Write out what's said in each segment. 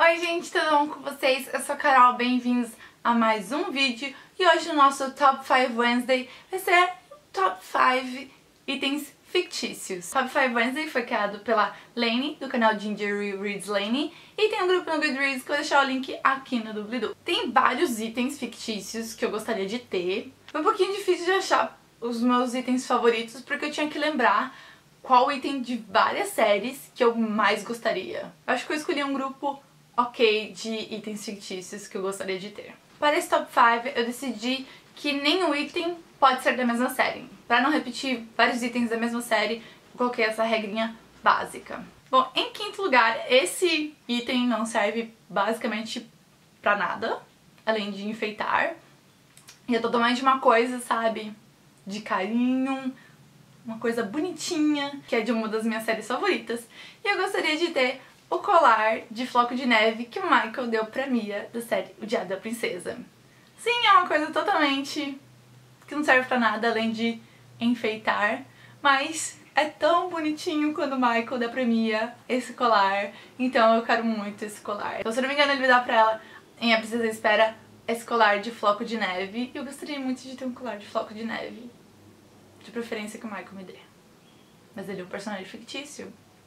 Oi gente, tudo bom com vocês? Eu sou a Carol, bem-vindos a mais um vídeo. E hoje o nosso Top 5 Wednesday vai ser Top 5 itens fictícios. Top 5 Wednesday foi criado pela Lainey, do canal Ginger Reads Lainey, e tem um grupo no Goodreads que eu vou deixar o link aqui no doobly-doo. Tem vários itens fictícios que eu gostaria de ter. Foi um pouquinho difícil de achar os meus itens favoritos, porque eu tinha que lembrar qual item de várias séries que eu mais gostaria. Eu acho que eu escolhi um grupo ok de itens fictícios que eu gostaria de ter. Para esse top 5 eu decidi que nenhum item pode ser da mesma série. Para não repetir vários itens da mesma série, eu coloquei essa regrinha básica. Bom, em quinto lugar, esse item não serve basicamente pra nada, além de enfeitar. E é totalmente uma coisa, sabe, de carinho, uma coisa bonitinha, que é de uma das minhas séries favoritas. E eu gostaria de ter o colar de floco de neve que o Michael deu pra Mia da série O Diário da Princesa. Sim, é uma coisa totalmente que não serve pra nada além de enfeitar, mas é tão bonitinho quando o Michael dá pra Mia esse colar, então eu quero muito esse colar. Então, se eu não me engano, ele vai dar pra ela em A Princesa Espera esse colar de floco de neve, e eu gostaria muito de ter um colar de floco de neve, de preferência que o Michael me dê. Mas ele é um personagem fictício,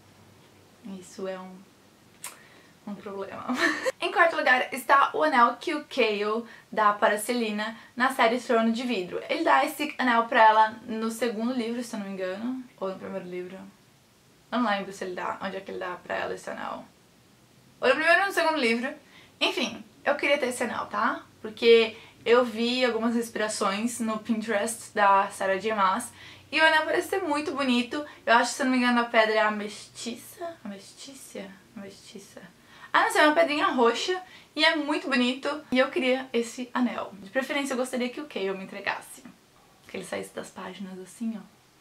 isso é um problema. Em quarto lugar está o anel que o Cale dá para Selena na série Trono de Vidro. Ele dá esse anel pra ela no segundo livro, se eu não me engano, ou no primeiro livro. Eu não lembro se ele dá, onde é que ele dá pra ela esse anel. Ou no primeiro ou no segundo livro. Enfim, eu queria ter esse anel, tá? Porque eu vi algumas inspirações no Pinterest da Sarah J. Maas e o anel parece ser muito bonito. Eu acho que, se eu não me engano, a pedra é amestiça? Amestiça? Ah, não sei, é uma pedrinha roxa e é muito bonito. E eu queria esse anel. De preferência, eu gostaria que o Cale me entregasse. Que ele saísse das páginas assim, ó.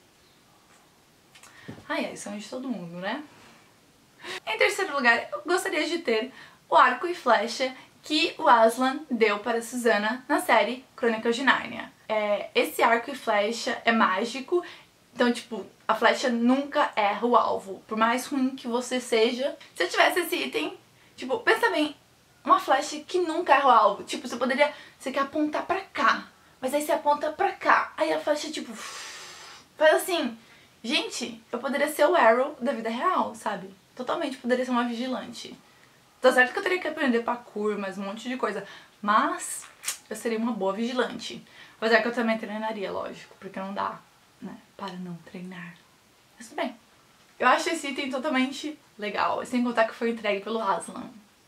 Ai, é sonho de todo mundo, né? Em terceiro lugar, eu gostaria de ter o arco e flecha que o Aslan deu para Susannah na série Crônicas de Nárnia. Esse arco e flecha é mágico, então, tipo, a flecha nunca erra o alvo. Por mais ruim que você seja, se eu tivesse esse item, tipo, pensa bem, uma flecha que nunca erra o alvo. Tipo, você quer apontar pra cá, mas aí você aponta pra cá, aí a flecha, tipo, faz assim. Gente, eu poderia ser o Arrow da vida real, sabe? Totalmente poderia ser uma vigilante. Tá certo que eu teria que aprender parkour, mais um monte de coisa, mas eu seria uma boa vigilante. Apesar que eu também treinaria, lógico, porque não dá, né, para não treinar. Mas tudo bem. Eu acho esse item totalmente legal, sem contar que foi entregue pelo Aslan.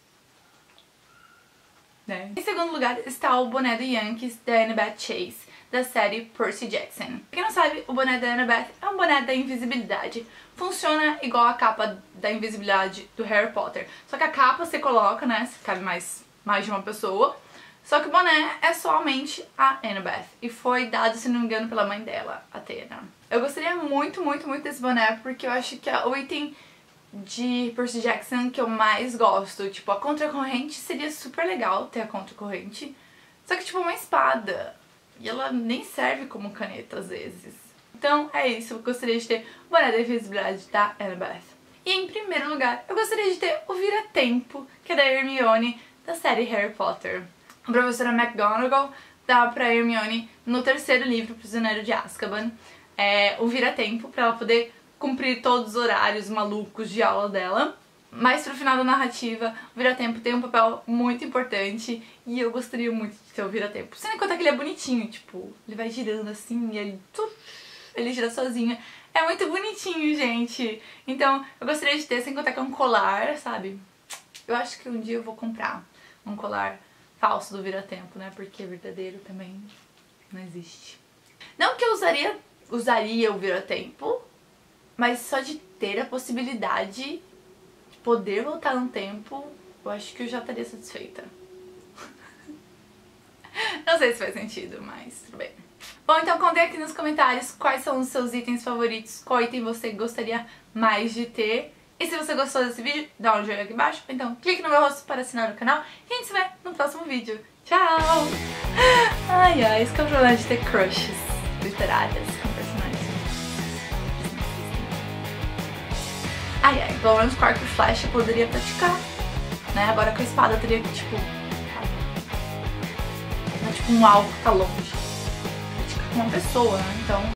Né? Em segundo lugar está o boné do Yankees da Annabeth Chase, da série Percy Jackson. Pra quem não sabe, o boné da Annabeth é um boné da invisibilidade. Funciona igual a capa da invisibilidade do Harry Potter. Só que a capa você coloca, né, se cabe mais de uma pessoa. Só que o boné é somente a Annabeth. E foi dado, se não me engano, pela mãe dela, a Athena. Eu gostaria muito, muito, muito desse boné, porque eu acho que é o item de Percy Jackson que eu mais gosto. Tipo, a contracorrente seria super legal ter a contracorrente. Só que, tipo, uma espada. E ela nem serve como caneta, às vezes. Então, é isso. Eu gostaria de ter o boné da invisibilidade da Annabeth. E, em primeiro lugar, eu gostaria de ter o Vira-Tempo, que é da Hermione, da série Harry Potter. A professora McGonagall dá pra Hermione, no terceiro livro, Prisioneiro de Azkaban, o Vira-Tempo, pra ela poder cumprir todos os horários malucos de aula dela. Mas pro final da narrativa, o Vira-Tempo tem um papel muito importante e eu gostaria muito de ter o Vira-Tempo. Sem contar que ele é bonitinho, tipo, ele vai girando assim e ele gira sozinho. É muito bonitinho, gente. Então, eu gostaria de ter, sem contar que é um colar, sabe? Eu acho que um dia eu vou comprar um colar falso do Vira-Tempo, né? Porque verdadeiro também não existe. Não que eu usaria o Vira-Tempo, mas só de ter a possibilidade de poder voltar no tempo, eu acho que eu já estaria satisfeita. Não sei se faz sentido, mas tudo bem. Bom, então contem aqui nos comentários quais são os seus itens favoritos, qual item você gostaria mais de ter. E se você gostou desse vídeo, dá um joinha aqui embaixo, então clique no meu rosto para assinar o canal e a gente se vê no próximo vídeo. Tchau! Ai, ai, esse que é o problema de ter crushes literárias com personagens. Ai, ai, pelo menos com arco e flecha eu poderia praticar. né? Agora com a espada eu teria que, tipo... Tipo um alvo que tá longe. Praticar com uma pessoa, né? Então...